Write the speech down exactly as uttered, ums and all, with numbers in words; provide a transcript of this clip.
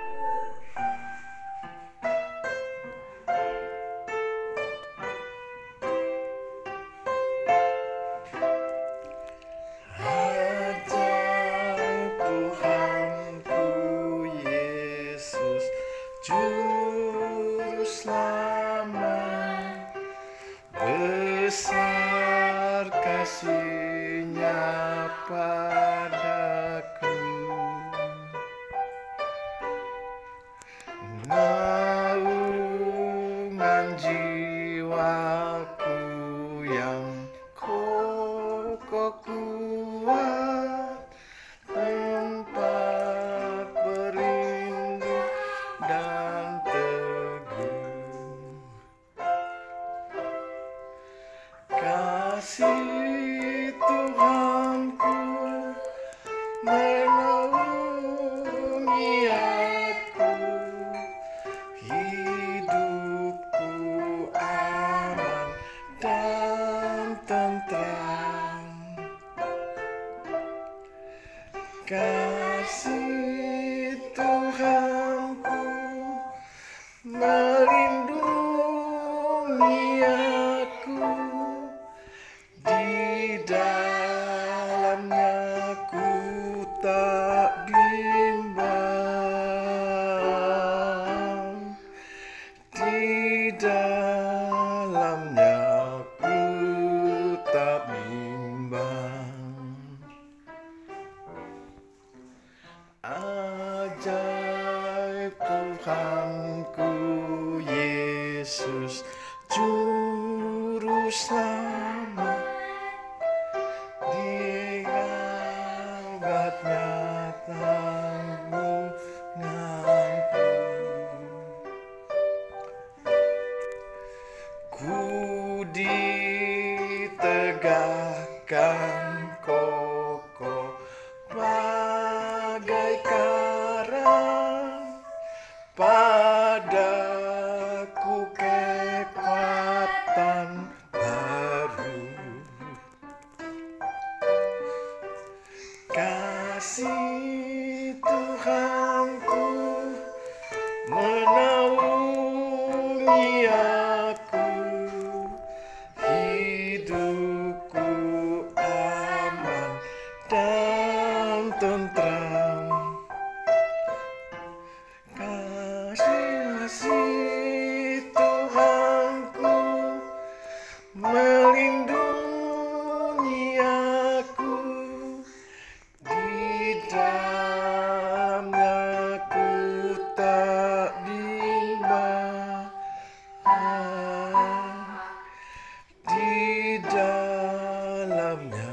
Juru selamat, besar kasih-Nya padaku, naungan jiwaku yang kokoh kuat, tempat berlindung dan teguh. Kasih Tuhanku menaungi aku, hidupku aman dan tentram. Kasih Tuhanku melindungi aku, di dalamnya ku tak bimbang, di dalamnya ku tak bimbang. Ajaib Tuhanku Yesus, Juru Selamat, di hangatnya tanggunganku. Ku ditegakkan kokoh bagai karang, padaku kekuatan baru. Kasih Tuhanku menaungi aku, hidupku aman dan tentram. Kasih Tuhanku melindungi aku, di dalamnya ku tak bimbang, di dalamnya